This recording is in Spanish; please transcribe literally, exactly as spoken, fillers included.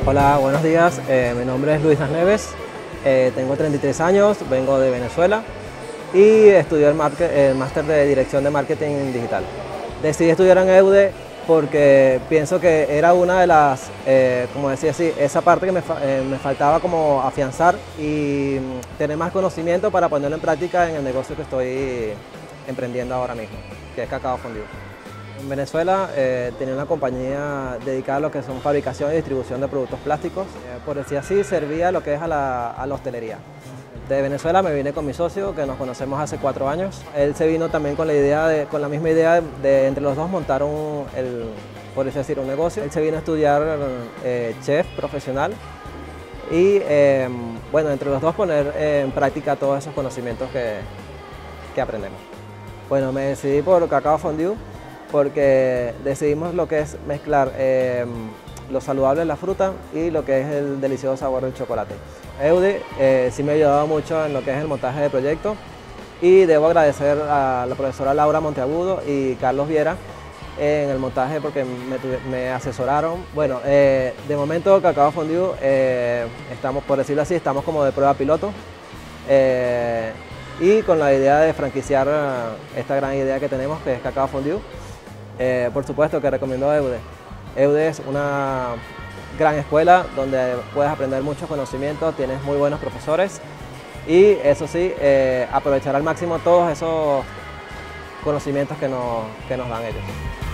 Hola, buenos días. Eh, mi nombre es Luis Las Neves, eh, tengo treinta y tres años, vengo de Venezuela y estudié el, el máster de Dirección de Marketing Digital. Decidí estudiar en E U D E porque pienso que era una de las, eh, como decía así, esa parte que me, eh, me faltaba como afianzar y tener más conocimiento para ponerlo en práctica en el negocio que estoy emprendiendo ahora mismo, que es Cacao Fondue. En Venezuela eh, tenía una compañía dedicada a lo que son fabricación y distribución de productos plásticos. Eh, por decir así, servía lo que es a la, a la hostelería. De Venezuela me vine con mi socio, que nos conocemos hace cuatro años. Él se vino también con la, idea de, con la misma idea de, de entre los dos montar un, el, por decir, un negocio. Él se vino a estudiar eh, chef profesional y eh, bueno, entre los dos poner eh, en práctica todos esos conocimientos que, que aprendemos. Bueno, me decidí por Cacao Fondue porque decidimos lo que es mezclar eh, lo saludable de la fruta y lo que es el delicioso sabor del chocolate. E U D E eh, sí me ha ayudado mucho en lo que es el montaje de proyectos y debo agradecer a la profesora Laura Monteagudo y Carlos Viera en el montaje porque me, me asesoraron. Bueno, eh, de momento Cacao Fondue, eh, estamos, por decirlo así, estamos como de prueba piloto eh, y con la idea de franquiciar esta gran idea que tenemos, que es Cacao Fondue. Eh, por supuesto que recomiendo E U D E. E U D E es una gran escuela donde puedes aprender muchos conocimientos, tienes muy buenos profesores y eso sí, eh, aprovechar al máximo todos esos conocimientos que nos, que nos dan ellos.